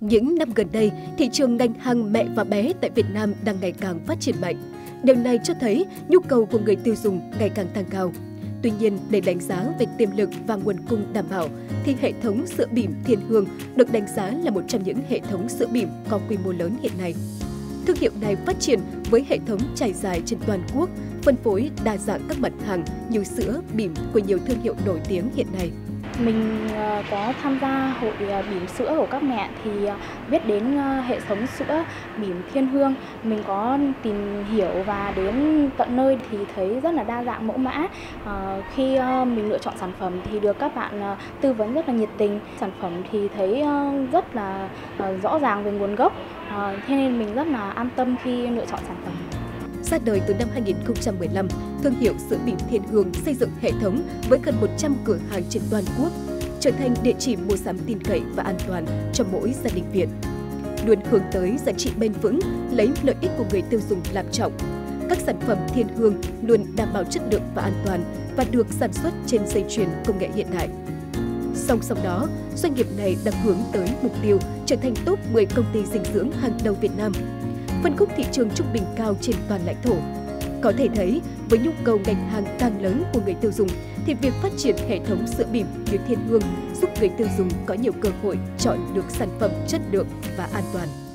Những năm gần đây, thị trường ngành hàng mẹ và bé tại Việt Nam đang ngày càng phát triển mạnh. Điều này cho thấy nhu cầu của người tiêu dùng ngày càng tăng cao. Tuy nhiên, để đánh giá về tiềm lực và nguồn cung đảm bảo, thì hệ thống sữa bỉm Thiên Hương được đánh giá là một trong những hệ thống sữa bỉm có quy mô lớn hiện nay. Thương hiệu này phát triển với hệ thống trải dài trên toàn quốc, phân phối đa dạng các mặt hàng như sữa, bỉm của nhiều thương hiệu nổi tiếng hiện nay. Mình có tham gia hội bỉm sữa của các mẹ thì biết đến hệ thống sữa bỉm Thiên Hương. Mình có tìm hiểu và đến tận nơi thì thấy rất là đa dạng mẫu mã. Khi mình lựa chọn sản phẩm thì được các bạn tư vấn rất là nhiệt tình. Sản phẩm thì thấy rất là rõ ràng về nguồn gốc. Thế nên mình rất là an tâm khi lựa chọn sản phẩm. Ra đời từ năm 2015, thương hiệu sữa bỉm Thiên Hương xây dựng hệ thống với gần 100 cửa hàng trên toàn quốc, trở thành địa chỉ mua sắm tin cậy và an toàn cho mỗi gia đình Việt. Luôn hướng tới giá trị bền vững, lấy lợi ích của người tiêu dùng làm trọng. Các sản phẩm Thiên Hương luôn đảm bảo chất lượng và an toàn và được sản xuất trên dây chuyền công nghệ hiện đại. Song song đó, doanh nghiệp này đang hướng tới mục tiêu trở thành top 10 công ty dinh dưỡng hàng đầu Việt Nam. Phân khúc thị trường trung bình cao trên toàn lãnh thổ. Có thể thấy, với nhu cầu ngành hàng càng lớn của người tiêu dùng, thì việc phát triển hệ thống sữa bỉm như Thiên Hương giúp người tiêu dùng có nhiều cơ hội chọn được sản phẩm chất lượng và an toàn.